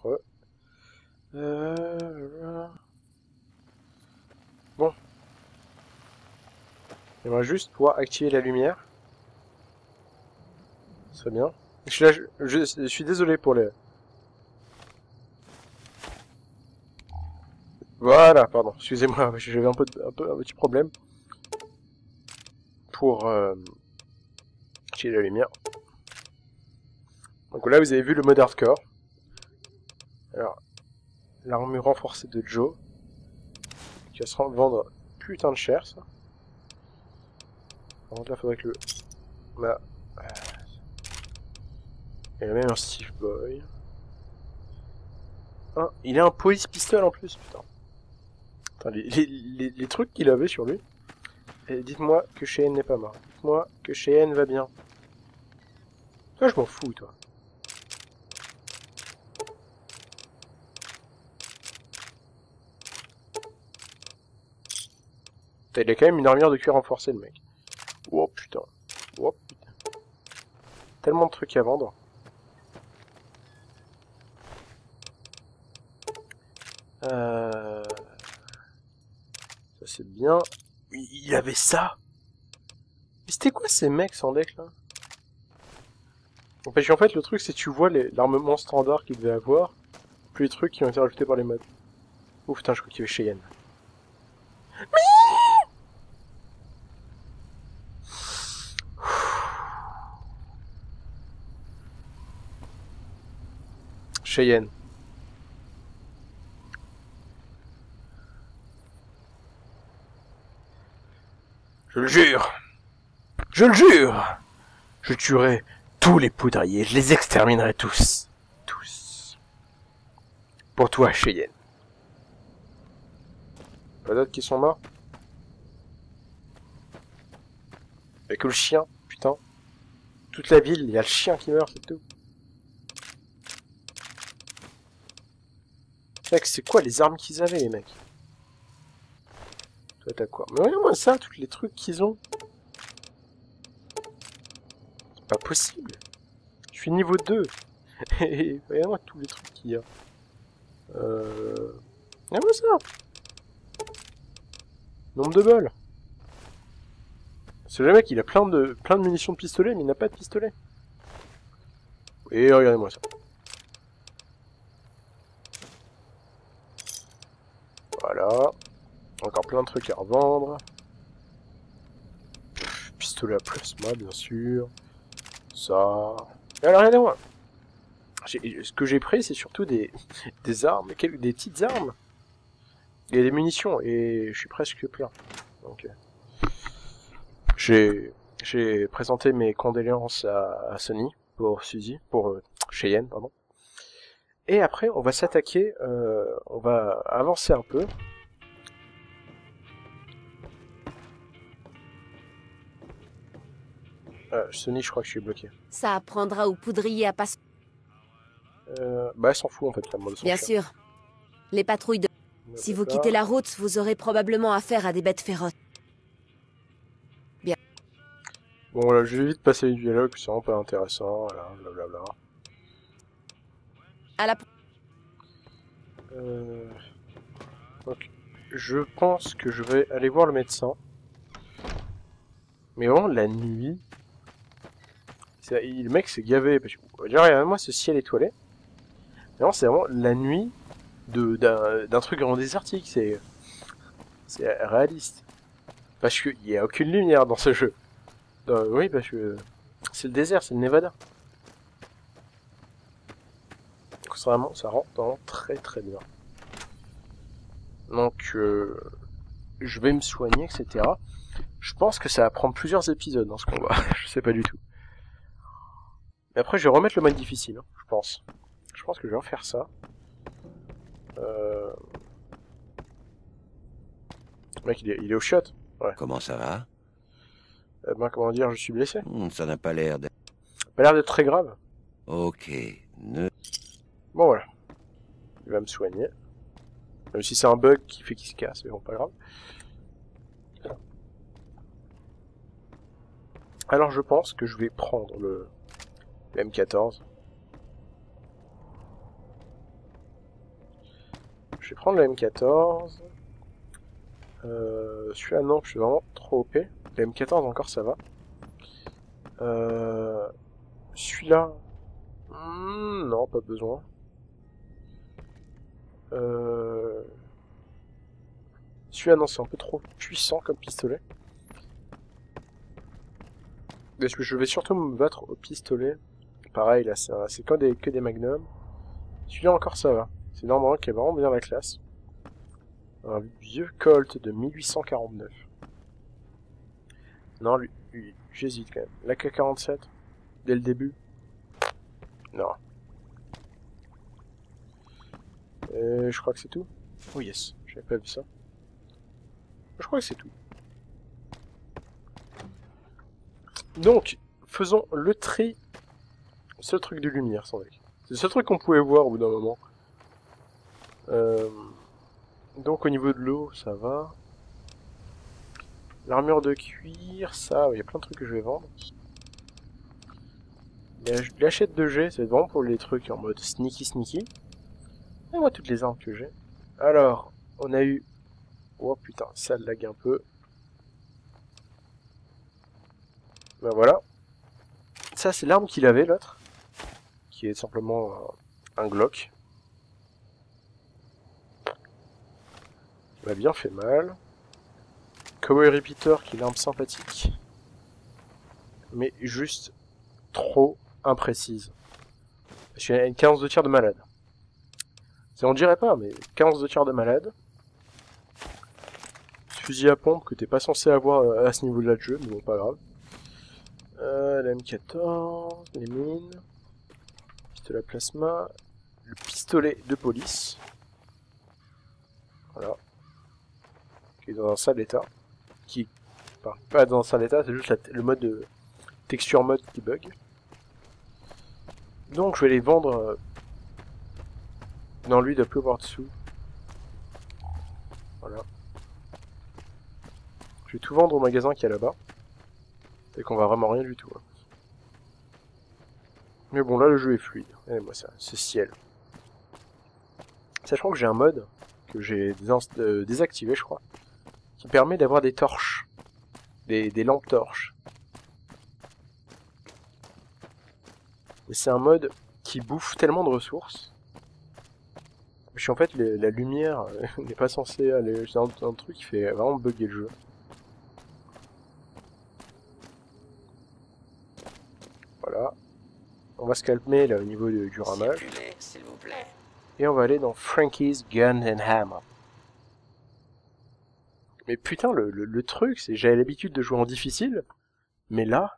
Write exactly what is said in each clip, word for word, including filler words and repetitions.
Re. Euh... Bon. J'aimerais juste pouvoir activer la lumière. Ce serait bien. Je suis, là, je, je, je suis désolé pour les... Voilà, pardon, excusez-moi, j'avais un peu, un peu un petit problème. Pour euh, activer la lumière. Donc là, vous avez vu le mode hardcore. Alors, l'armure renforcée de Joe. Qui va se vendre putain de cher, ça. Par contre, là, faudrait que le... Bah... Il y a même un Steve Boy. Ah, il a un police pistol en plus, putain. Attends, les, les, les, les trucs qu'il avait sur lui. Et dites-moi que Cheyenne n'est pas mort. Dites-moi que Cheyenne va bien. Toi, je m'en fous, toi. Il a quand même une armure de cuir renforcée, le mec. Oh putain. Oh putain. Tellement de trucs à vendre. Euh... Ça c'est bien. Il avait ça. Mais c'était quoi ces mecs sans deck là? Parce qu'en fait le truc c'est que tu vois l'armement standard qu'il devait avoir, plus les trucs qui ont été rajoutés par les mods. Oh putain, je crois qu'il y avait Cheyenne. Cheyenne. Je le jure. Je le jure. Je tuerai tous les poudriers, je les exterminerai tous. Tous. Pour toi, Cheyenne. Pas d'autres qui sont morts? Y'a que le chien, putain. Toute la ville, il y a le chien qui meurt, c'est tout. Mec, c'est quoi les armes qu'ils avaient, les mecs? Toi, t'as quoi? Mais regarde-moi ça, tous les trucs qu'ils ont. C'est pas possible. Je suis niveau deux. Et regarde-moi tous les trucs qu'il y a. Euh... Regarde-moi ça. Nombre de balles. C'est le mec, il a plein de, plein de munitions de pistolet, mais il n'a pas de pistolet. Et regardez-moi ça. Voilà. Encore plein de trucs à revendre. Pistolet à plasma, bien sûr. Ça. Et alors, regardez-moi. Ce que j'ai pris, c'est surtout des, des armes, des petites armes. Et des munitions. Et je suis presque plein. Donc, j'ai, j'ai présenté mes condoléances à, à Sony pour Suzy, pour euh, Cheyenne, pardon. Et après, on va s'attaquer, euh, on va avancer un peu. Euh, Sony, je crois que je suis bloqué. Ça apprendra aux poudriers à passer. Euh, bah, elle s'en fout en fait, la mode de son Bien chien. sûr. Les patrouilles de... Si vous quittez la route, vous aurez probablement affaire à des bêtes féroces. Bien. Bon, voilà, je vais vite passer les dialogues, c'est vraiment pas intéressant, voilà, blablabla. À la... Euh... Donc, je pense que je vais aller voir le médecin. Mais vraiment, la nuit... Le mec s'est gavé, parce que, déjà, regarde-moi ce ciel étoilé. Non, c'est vraiment la nuit d'un truc vraiment désertique, c'est... C'est réaliste. Parce qu'il n'y a aucune lumière dans ce jeu. Euh, oui, parce que c'est le désert, c'est le Nevada. Donc ça, vraiment, ça rend vraiment très très bien. Donc, euh, je vais me soigner, et cetera. Je pense que ça va prendre plusieurs épisodes dans ce combat. Je sais pas du tout. Mais après, je vais remettre le mode difficile, hein, je pense. Je pense que je vais refaire ça. Euh... Le mec, il est, il est au shot. Ouais. Comment ça va? Euh, ben, comment dire, je suis blessé. hmm, Ça n'a pas l'air d'être... Pas l'air d'être très grave. Ok. Ne... Bon, voilà. Il va me soigner. Même si c'est un bug qui fait qu'il se casse, mais bon, pas grave. Alors, je pense que je vais prendre le, le M quatorze. Je vais prendre le M quatorze. Euh, celui-là, non, je suis vraiment trop O P. Le M quatorze, encore, ça va. Euh, celui-là... Hmm, non, pas besoin. Euh... Celui-là, non, c'est un peu trop puissant comme pistolet. Parce que je vais surtout me battre au pistolet. Pareil, là, c'est que des, que des magnums. Celui-là, encore, ça va. C'est normalement qui est vraiment bien la classe. Un vieux Colt de mille huit cent quarante-neuf. Non, lui, lui j'hésite quand même. La K quarante-sept, dès le début. Non. Euh, je crois que c'est tout. Oh yes, j'avais pas vu ça. Je crois que c'est tout. Donc, faisons le tri. Le seul truc de lumière, sans doute. C'est le seul truc qu'on pouvait voir au bout d'un moment. Euh... Donc au niveau de l'eau, ça va. L'armure de cuir, ça, il y a plein de trucs que je vais vendre. L'achète de G, c'est vraiment pour les trucs en mode sneaky sneaky. Et moi toutes les armes que j'ai. Alors, on a eu... Oh putain, ça lag un peu. Ben voilà. Ça c'est l'arme qu'il avait l'autre. Qui est simplement un, un Glock. Il m'a bien fait mal. Cowboy Repeater qui est l'arme sympathique. Mais juste trop imprécise. Parce qu'il y a une cadence de tir de malade. On dirait pas, mais cadence de tir de malade. Ce fusil à pompe que t'es pas censé avoir à ce niveau-là de jeu, mais bon, pas grave. Euh, la M quatorze, les mines, pistolet à plasma, le pistolet de police. Voilà. Qui est dans un sale état. Qui, enfin, pas dans un sale état, c'est juste la, le mode de texture mode qui bug. Donc je vais les vendre. Euh, non, lui il doit plus avoir dessous. Voilà. Je vais tout vendre au magasin qui est là-bas. Et qu'on va vraiment rien du tout. Hein. Mais bon, là le jeu est fluide. Et moi ça, c'est ciel. Sachant que j'ai un mode que j'ai euh, désactivé, je crois, qui permet d'avoir des torches, des, des lampes torches. Et c'est un mode qui bouffe tellement de ressources. Parce qu'en fait, les, la lumière n'est pas censée aller. C'est un, un truc qui fait vraiment bugger le jeu. Voilà. On va se calmer là au niveau de, du ramage. Circulez, s'il vous plaît. Et on va aller dans Frankie's Gun and Hammer. Mais putain, le, le, le truc, c'est j'avais l'habitude de jouer en difficile, mais là...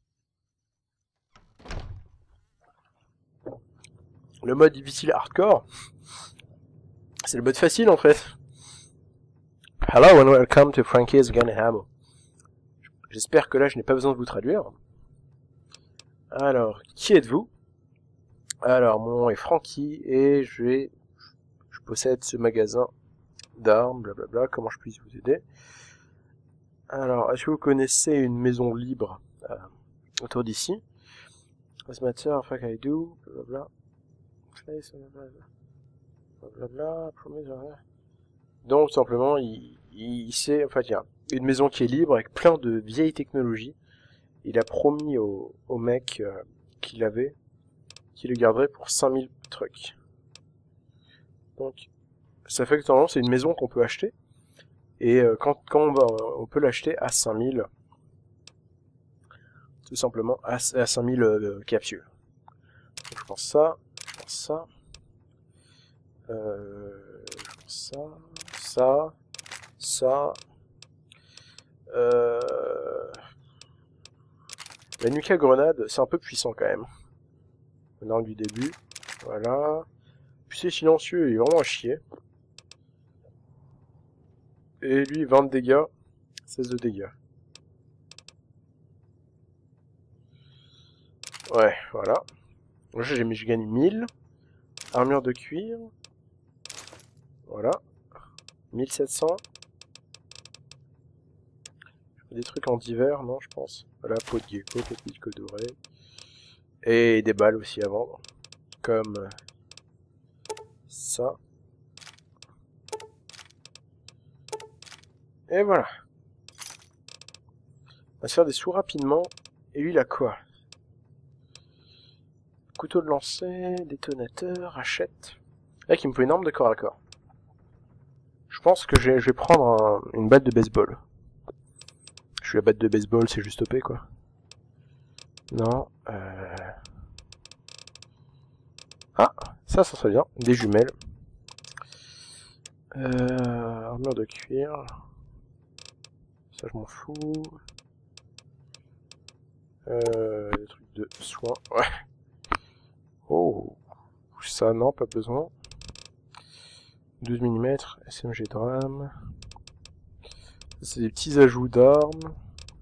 Le mode difficile hardcore, c'est le mode facile en fait. Hello and welcome to Frankie's Gun and Hammer. J'espère que là je n'ai pas besoin de vous traduire. Alors, qui êtes-vous? Alors, mon nom est Frankie et je vais... Je possède ce magasin d'armes, blablabla, comment je puis vous aider? Alors, est-ce que vous connaissez une maison libre euh, autour d'ici? What's the matter, fuck I do, blablabla. Blablabla, donc, simplement, il, il sait, en fait, il y a une maison qui est libre avec plein de vieilles technologies. Il a promis au, au mec euh, qu'il avait, qu'il le garderait pour cinq mille trucs. Donc, ça fait que normalement, c'est une maison qu'on peut acheter. Et euh, quand, quand on, va, on peut l'acheter à cinq mille, tout simplement à, à cinq mille euh, capsules. Donc, je pense ça, je pense ça, euh, je pense ça, ça, ça, euh, la Nuka grenade, c'est un peu puissant quand même. Dans du début, voilà. Puis c'est silencieux, il est vraiment à chier. Et lui, vingt de dégâts, seize de dégâts. Ouais, voilà. Là, j'ai je gagne mille. Armure de cuir. Voilà. mille sept cents. Des trucs en divers, non, je pense. Voilà, peau de gecko, pépite doré. Et des balles aussi à vendre. Comme ça. Et voilà. On va se faire des sous rapidement. Et lui, il a quoi? Couteau de lancer, détonateur, hachette. Là, il me faut une arme de corps à corps. Je pense que je vais prendre un, une batte de baseball. Je suis la batte de baseball, c'est juste O P, quoi. Non. Euh... Ah, ça, ça serait bien. Des jumelles. Euh, armure de cuir. Ça, je m'en fous. Euh, des trucs de soins. Ouais. Oh. Ça, non, pas besoin. douze millimètres, S M G Dram. C'est des petits ajouts d'armes.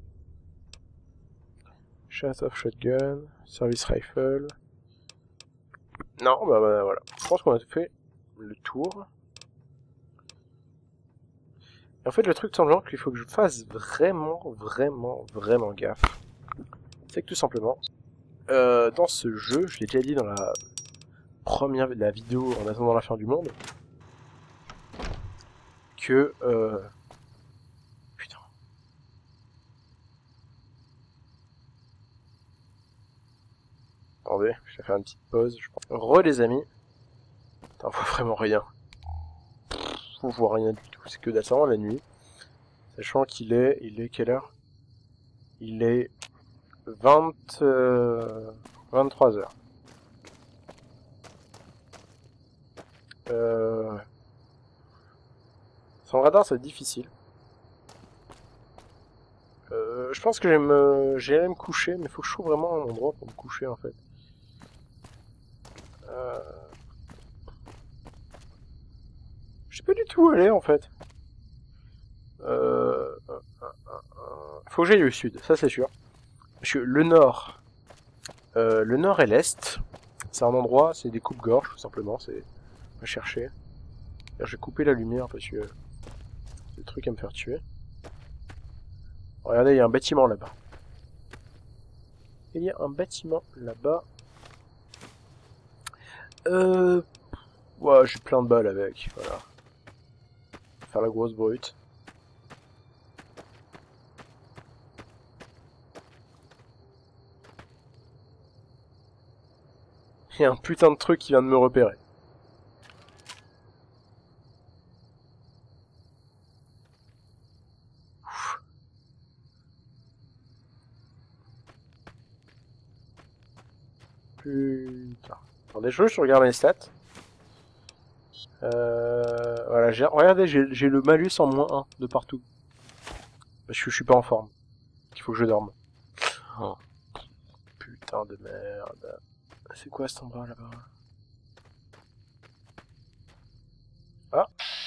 Shot of Shotgun. Service Rifle. Non, bah, bah voilà. Je pense qu'on a fait le tour. Et en fait, le truc tout simplement qu'il faut que je fasse vraiment, vraiment, vraiment gaffe, c'est que tout simplement, euh, dans ce jeu, je l'ai déjà dit dans la première la vidéo en attendant la fin du monde, que euh... putain. Attendez, je vais faire une petite pause. Je pense. Re les amis. Putain, on voit vraiment rien. On voit rien du tout. C'est que d'attendre la nuit. Sachant qu'il est, il est quelle heure? Il est vingt, euh, vingt-trois heures. Euh... Sans radar, c'est difficile. Euh, je pense que j'aime, euh, j'allais me coucher, mais il faut que je trouve vraiment un endroit pour me coucher en fait. Euh... Je sais pas du tout où aller en fait. Euh... Faut que j'aille au sud, ça c'est sûr. Parce que le nord, euh, le nord et l'est, c'est un endroit, c'est des coupes-gorges tout simplement. C'est à chercher. J'ai coupé la lumière parce que c'est le truc à me faire tuer. Regardez, il y a un bâtiment là-bas. Il y a un bâtiment là-bas. Euh... Ouais, j'ai plein de balles avec, voilà. Faire la grosse brute. Il y a un putain de truc qui vient de me repérer. Putain. Attendez, je je regarde les stats. Euh, voilà, j'ai, regardez, j'ai le malus en moins un de partout. Parce que je suis pas en forme. Il faut que je dorme. Oh. Putain de merde. C'est quoi cet endroit là-bas? Ah,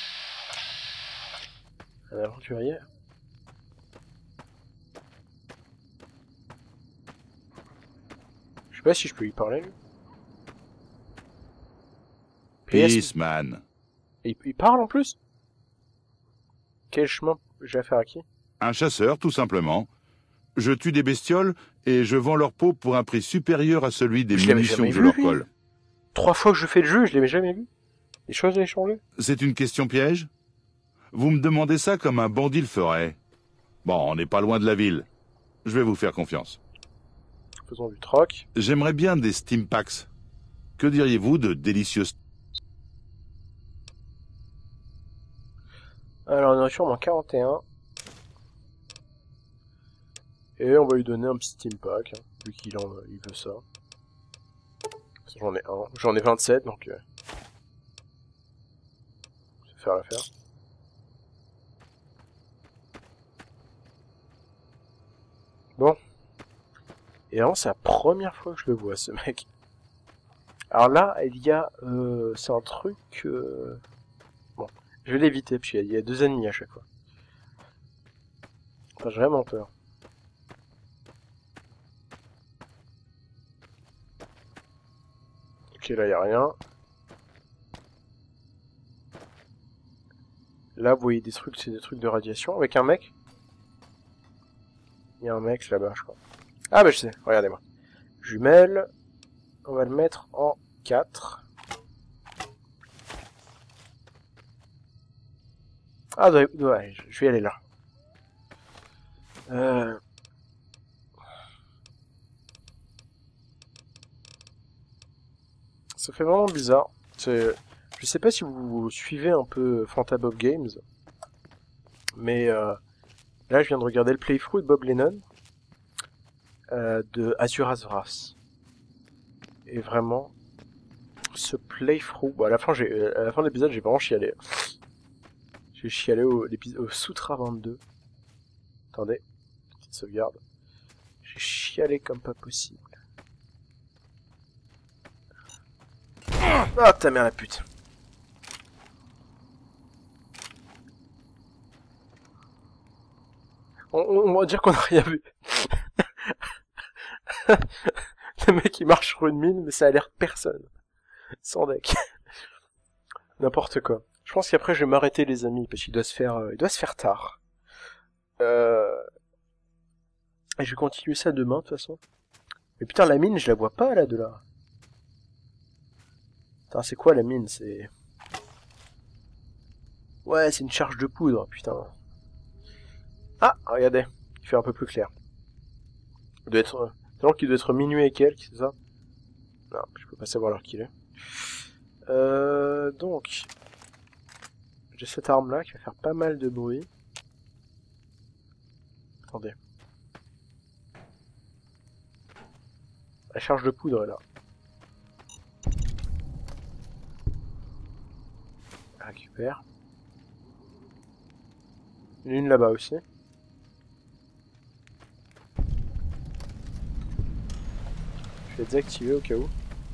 un aventurier. Je sais pas si je peux lui parler, lui. Peace, man. Et il parle en plus? Quel chemin j'ai à faire à qui? Un chasseur, tout simplement. Je tue des bestioles et je vends leur peau pour un prix supérieur à celui des Je l'avais munitions jamais que je vu, leur lui. colle. Trois fois que je fais le jeu, je l'avais jamais vu. Les choses ont changé. C'est une question piège? Vous me demandez ça comme un bandit le ferait. Bon, on n'est pas loin de la ville. Je vais vous faire confiance. Faisons du troc. J'aimerais bien des steam packs. Que diriez-vous de délicieux... Alors, nourriture, moins quarante et un. Et on va lui donner un petit steam pack, hein, vu qu'il en, il veut ça. J'en ai un. J'en ai vingt-sept, donc... Euh, je vais faire l'affaire. Bon. Et alors, c'est la première fois que je le vois, ce mec. Alors là, il y a... Euh, c'est un truc... Euh... Bon, je vais l'éviter, parce qu'il y a deux ennemis à chaque fois. Enfin, j'ai vraiment peur. Ok, là, il n'y a rien. Là, vous voyez des trucs, c'est des trucs de radiation avec un mec. Il y a un mec là-bas, je crois. Ah, bah je sais, regardez-moi. Jumelle. On va le mettre en quatre. Ah, ouais, je vais y aller là. Euh... Ça fait vraiment bizarre. C'est... Je sais pas si vous suivez un peu Fantabob Games, mais euh, là je viens de regarder le playthrough de Bob Lennon euh, de Azura's Wrath. Et vraiment, ce playthrough, bon, à la fin, j'ai, à la fin de l'épisode, j'ai vraiment chialé. J'ai chialé au, au Sutra vingt-deux. Attendez, petite sauvegarde. J'ai chialé comme pas possible. Ah, ta mère la pute. On, on va dire qu'on a rien vu. Le mec il marche sur une mine, mais ça a l'air personne. Sans deck. N'importe quoi. Je pense qu'après je vais m'arrêter les amis, parce qu'il doit se faire, euh, il doit se faire tard. Euh... Et je vais continuer ça demain de toute façon. Mais putain la mine je la vois pas là de là. Putain c'est quoi la mine? C'est... Ouais c'est une charge de poudre, putain. Ah regardez, il fait un peu plus clair. Il doit être... C'est qu'il doit être minuit et quelques, c'est ça? Non, je peux pas savoir l'heure qu'il est. Euh, donc, j'ai cette arme-là qui va faire pas mal de bruit. Attendez. La charge de poudre est là. Je récupère. Une là-bas aussi. Je vais désactiver au cas où.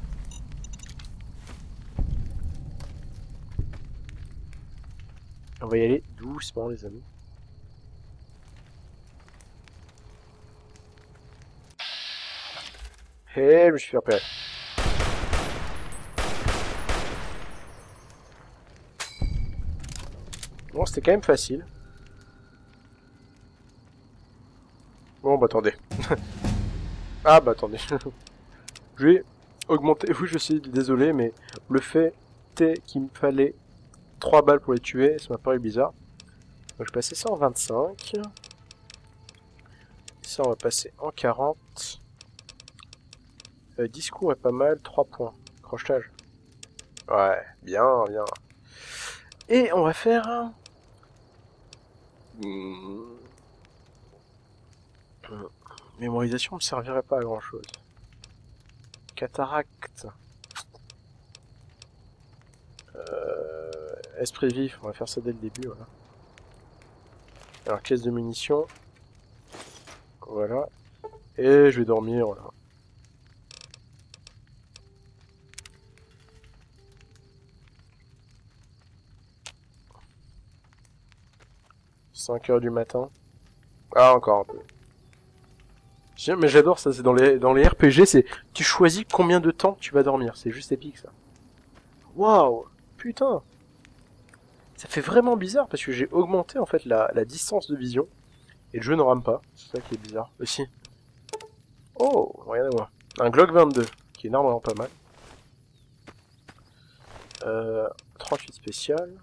On va y aller doucement les amis. Et je me suis fait repérer. Bon, c'était quand même facile. Bon, bah attendez. Ah, bah attendez. Je vais augmenter. Oui, je suis désolé, mais le fait est qu'il me fallait trois balles pour les tuer, ça m'a paru bizarre. Donc je passais ça en vingt-cinq. Ça, on va passer en quarante. Euh, discours est pas mal, trois points. Crochetage. Ouais, bien, bien. Et on va faire un... Hmm. Mémorisation ne me servirait pas à grand chose. Cataracte. Euh, esprit vif, on va faire ça dès le début, voilà. Alors, caisse de munitions. Voilà. Et je vais dormir, voilà. cinq heures du matin. Ah, encore un peu. Mais j'adore ça, c'est dans les, dans les R P G, c'est... Tu choisis combien de temps tu vas dormir, c'est juste épique, ça. Waouh, putain. Ça fait vraiment bizarre, parce que j'ai augmenté, en fait, la, la distance de vision. Et le jeu ne rame pas, c'est ça qui est bizarre. Aussi. Oh, rien à voir. Un Glock vingt-deux, qui est énormément pas mal. Euh, trente-huit spécial.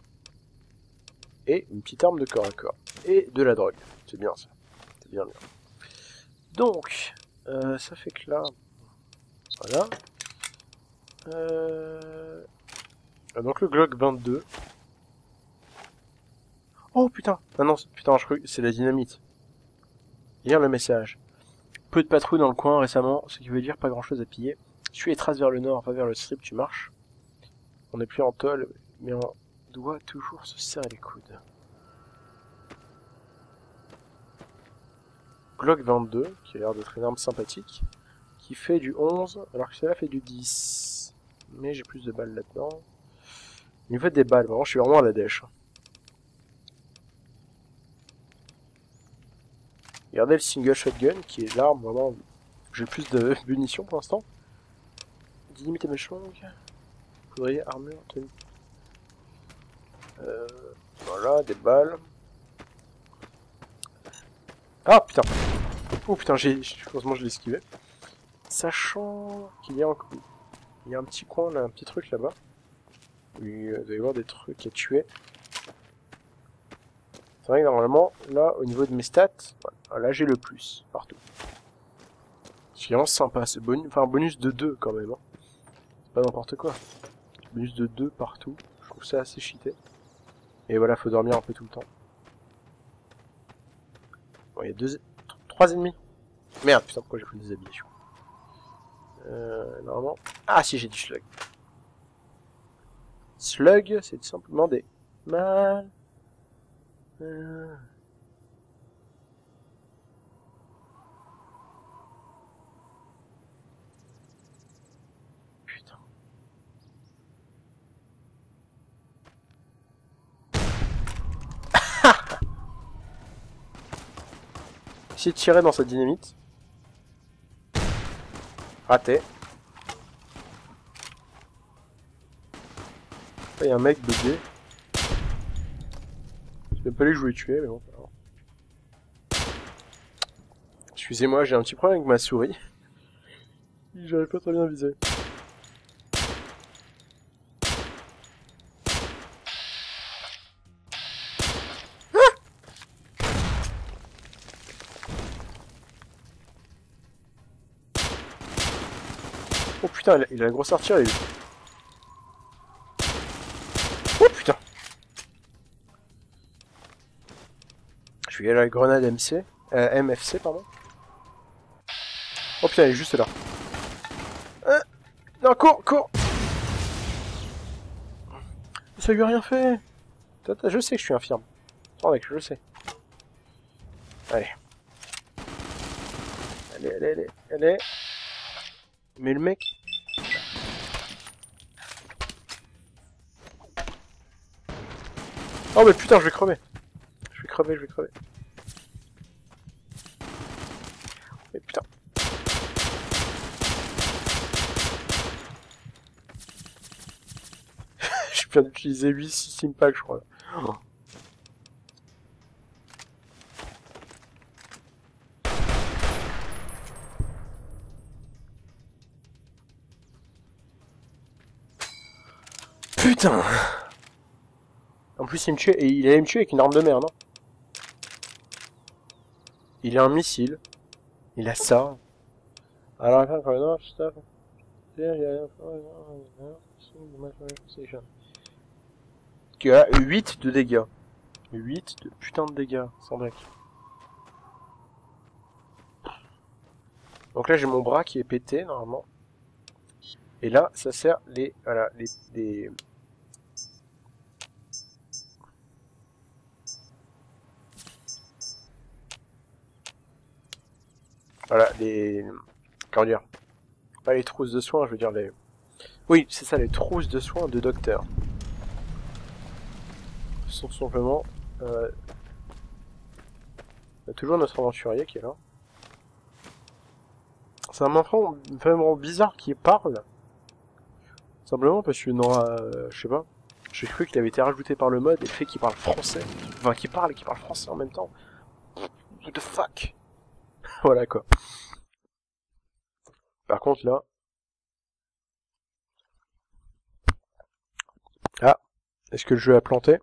Et une petite arme de corps à corps. Et de la drogue. C'est bien ça. C'est bien bien. Donc, euh, ça fait que là... Voilà. Euh... Donc le Glock vingt-deux. Oh putain. Ah non, putain, je crois que c'est la dynamite. Lire le message. Peu de patrouilles dans le coin récemment, ce qui veut dire pas grand chose à piller. Suis les traces vers le nord, va vers le strip, tu marches. On n'est plus en tôle, mais on doit toujours se serrer les coudes. Glock vingt-deux, qui a l'air d'être une arme sympathique, qui fait du onze, alors que celle-là fait du dix. Mais j'ai plus de balles là-dedans. Au niveau des balles, vraiment, je suis vraiment à la dèche. Regardez le single shotgun, qui est l'arme, vraiment, j'ai plus de munitions pour l'instant. Dynamite et mèche longue. Poudrier, armure, tenue. Euh, voilà, des balles. Ah putain. Oh putain, j'ai, heureusement je l'ai esquivé. Sachant qu'il y a un coup. Il y a un petit coin là, un petit truc là-bas. Il doit y avoir des trucs à tuer. C'est vrai que normalement, là, au niveau de mes stats, voilà, là j'ai le plus, partout. C'est vraiment sympa, ce bonus, enfin un bonus de deux quand même. Hein. C'est pas n'importe quoi. Bonus de deux partout, je trouve ça assez cheaté. Et voilà, faut dormir un peu tout le temps. Bon, il y a deux... trois ennemis. Merde, putain, pourquoi j'ai pris des habitations euh, normalement... Ah si, j'ai dit slug. Slug, c'est tout simplement des... Mal... Euh... Putain. Essayer de tirer dans sa dynamite. Raté. Il y a un mec bébé. C'est même pas lui que je voulais tuer, mais bon. Alors. Excusez-moi, j'ai un petit problème avec ma souris. J'arrive pas très bien à viser. Oh putain, il a, il a la grosse artillerie lui. Oh putain. Je vais aller à la grenade M C. Euh, M F C, pardon. Oh putain, elle est juste là. Euh, non, cours, cours. Ça lui a rien fait. Je sais que je suis infirme. Attends mec, je le sais. Allez. Allez, allez, allez, allez. Mais le mec... Oh mais putain, je vais crever. Je vais crever, je vais crever. Mais putain. Je viens d'utiliser huit six impacts, je crois. Oh. Putain. En plus il me tuait, et il allait me tuer avec une arme de merde, non? Il a un missile. Il a ça. Alors, stuff. Qui a huit de dégâts. huit de putain de dégâts, sans blague. Donc là j'ai mon bras qui est pété normalement. Et là ça sert les voilà les, les... voilà les comment dire, pas les trousses de soins, je veux dire les oui c'est ça, les trousses de soins de docteur. Ce sont simplement euh... il y a toujours notre aventurier qui est là. C'est un enfant vraiment bizarre qui parle. Simplement parce que non, euh, je sais pas. J'ai cru qu'il avait été rajouté par le mode et le fait qu'il parle français. Enfin, qu'il parle et qu'il parle français en même temps. What the fuck. Voilà quoi. Par contre là... Ah. Est-ce que le jeu a planté?